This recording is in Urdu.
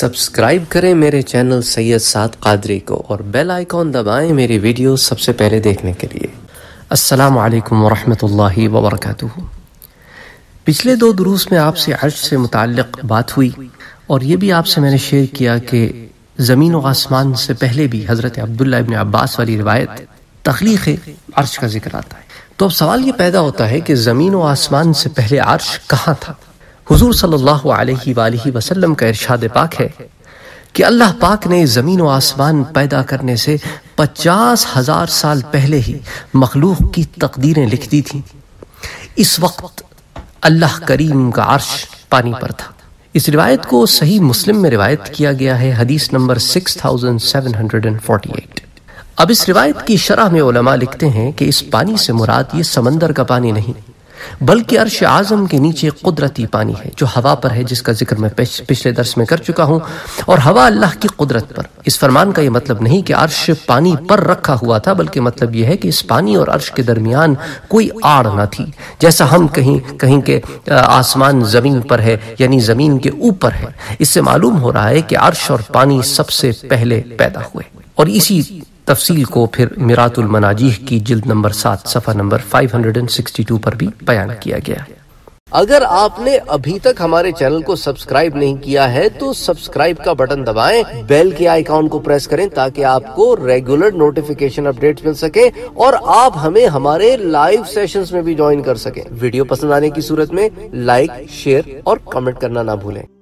سبسکرائب کریں میرے چینل سید سعد قادری کو اور بیل آئیکن دبائیں میری ویڈیو سب سے پہلے دیکھنے کے لیے۔ السلام علیکم ورحمۃ اللہ وبرکاتہ۔ پچھلے 2 دروس میں آپ سے عرش سے متعلق بات ہوئی اور یہ بھی آپ سے میں نے شیئر کیا کہ زمین و آسمان سے پہلے بھی حضرت عبداللہ ابن عباس والی روایت تخلیق عرش کا ذکر آتا ہے۔ تو اب سوال یہ پیدا ہوتا ہے کہ زمین و آسمان سے پہلے عرش کہاں تھا؟ حضور صلی اللہ علیہ وآلہ وسلم کا ارشاد پاک ہے کہ اللہ پاک نے زمین و آسمان پیدا کرنے سے 50,000 سال پہلے ہی مخلوق کی تقدیریں لکھ دی تھیں۔ اس وقت اللہ کریم کا عرش پانی پر تھا۔ اس روایت کو صحیح مسلم میں روایت کیا گیا ہے، حدیث نمبر 6748۔ اب اس روایت کی شرح میں علماء لکھتے ہیں کہ اس پانی سے مراد یہ سمندر کا پانی نہیں بلکہ عرش اعظم کے نیچے قدرتی پانی ہے جو ہوا پر ہے، جس کا ذکر میں پچھلے درس میں کر چکا ہوں۔ اور ہوا اللہ کی قدرت پر۔ اس فرمان کا یہ مطلب نہیں کہ عرش پانی پر رکھا ہوا تھا، بلکہ مطلب یہ ہے کہ اس پانی اور عرش کے درمیان کوئی آڑ نہ تھی، جیسا ہم کہیں کہ آسمان زمین پر ہے، یعنی زمین کے اوپر ہے۔ اس سے معلوم ہو رہا ہے کہ عرش اور پانی سب سے پہلے پیدا ہوئے، اور اسی تفصیل کو پھر میرات المناجیح کی جلد نمبر 7 صفحہ نمبر 562 پر بھی بیان کیا گیا ہے۔ اگر آپ نے ابھی تک ہمارے چینل کو سبسکرائب نہیں کیا ہے تو سبسکرائب کا بٹن دبائیں، بیل کے آئیکن کو پریس کریں تاکہ آپ کو ریگولر نوٹیفیکیشن اپڈیٹس مل سکے اور آپ ہمیں ہمارے لائیو سیشنز میں بھی جوائن کر سکیں۔ ویڈیو پسند آنے کی صورت میں لائک، شیئر اور کمنٹ کرنا نہ بھولیں۔